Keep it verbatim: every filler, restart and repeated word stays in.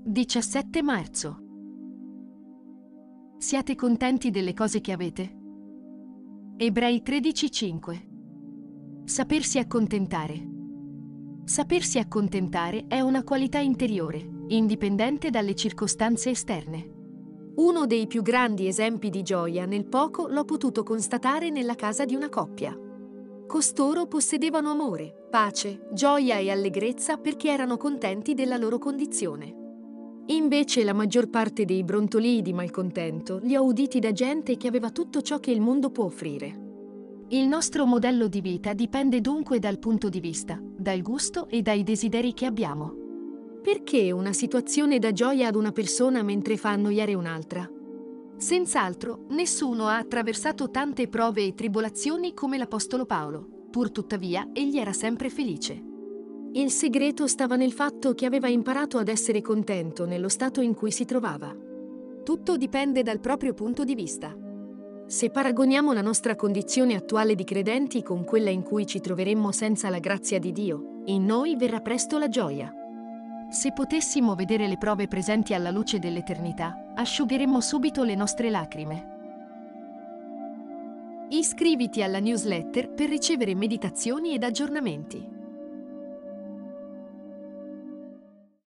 diciassette marzo. Siate contenti delle cose che avete? Ebrei tredici cinque. Sapersi accontentare. Sapersi accontentare è una qualità interiore, indipendente dalle circostanze esterne. Uno dei più grandi esempi di gioia nel poco l'ho potuto constatare nella casa di una coppia. Costoro possedevano amore, pace, gioia e allegrezza perché erano contenti della loro condizione. Invece la maggior parte dei brontolii di malcontento li ho uditi da gente che aveva tutto ciò che il mondo può offrire. Il nostro modello di vita dipende dunque dal punto di vista, dal gusto e dai desideri che abbiamo. Perché una situazione dà gioia ad una persona mentre fa annoiare un'altra? Senz'altro, nessuno ha attraversato tante prove e tribolazioni come l'Apostolo Paolo, pur tuttavia egli era sempre felice. Il segreto stava nel fatto che aveva imparato ad essere contento nello stato in cui si trovava. Tutto dipende dal proprio punto di vista. Se paragoniamo la nostra condizione attuale di credenti con quella in cui ci troveremmo senza la grazia di Dio, in noi verrà presto la gioia. Se potessimo vedere le prove presenti alla luce dell'eternità, asciugheremmo subito le nostre lacrime. Iscriviti alla newsletter per ricevere meditazioni ed aggiornamenti.